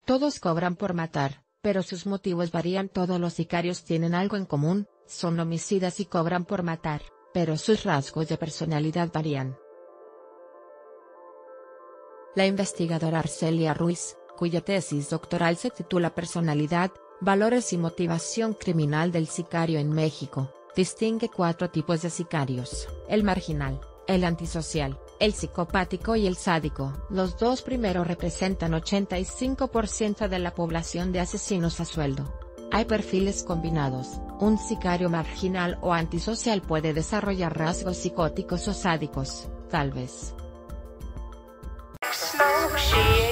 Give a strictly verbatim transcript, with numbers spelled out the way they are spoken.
Todos cobran por matar, pero sus motivos varían. Todos los sicarios tienen algo en común, son homicidas y cobran por matar, pero sus rasgos de personalidad varían. La investigadora Arcelia Ruiz, cuya tesis doctoral se titula Personalidad, Valores y Motivación Criminal del Sicario en México, distingue cuatro tipos de sicarios: el marginal, el antisocial, el psicopático y el sádico. Los dos primeros representan ochenta y cinco por ciento de la población de asesinos a sueldo. Hay perfiles combinados. Un sicario marginal o antisocial puede desarrollar rasgos psicóticos o sádicos, tal vez. Smoke,